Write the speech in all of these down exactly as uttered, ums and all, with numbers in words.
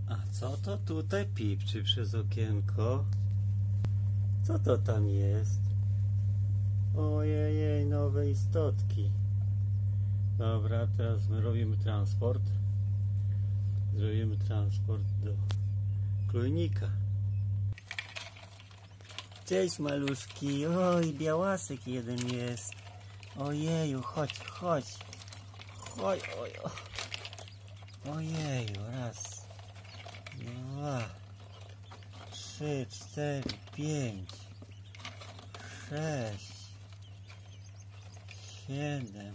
A co to tutaj pipczy przez okienko? Co to tam jest? Ojej, nowe istotki. Dobra, teraz my robimy transport. Zrobimy transport do klojnika. Cześć maluszki. Oj, białasek jeden jest. Ojeju, chodź, chodź. Oj, oj, oj. Ojeju, raz, dwa, trzy, cztery, pięć, sześć, siedem,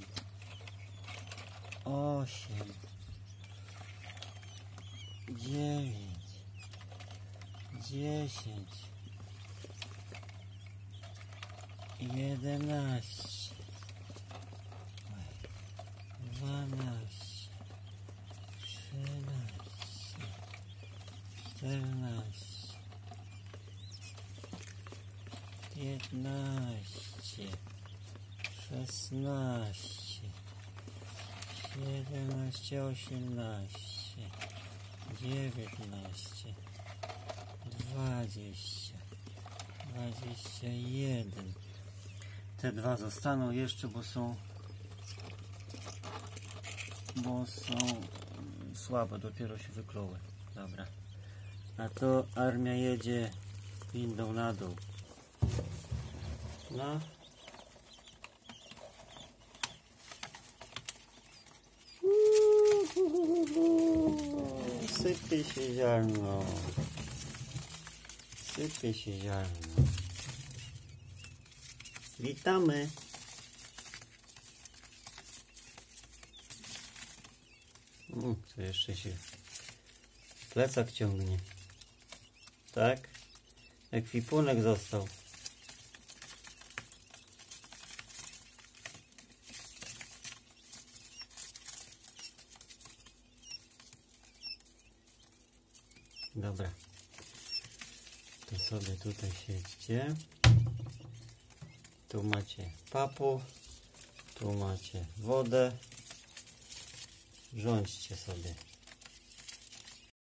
osiem, dziewięć, dziesięć, jedenaście, dwanaście, trzynaście, czternaście, piętnaście, szesnaście, siedemnaście, osiemnaście, dziewiętnaście, dwadzieścia, dwadzieścia jeden. Te dwa zostaną jeszcze, bo są bo są słabe, dopiero się wykluły. Dobra. A to armia jedzie windą na dół. No. Sypie się ziarno. Sypie się ziarno. Witamy. U, to jeszcze się plecak ciągnie. Tak? Ekwipunek został. Dobra. To sobie tutaj siedźcie. Tu macie papu. Tu macie wodę. Rządźcie sobie.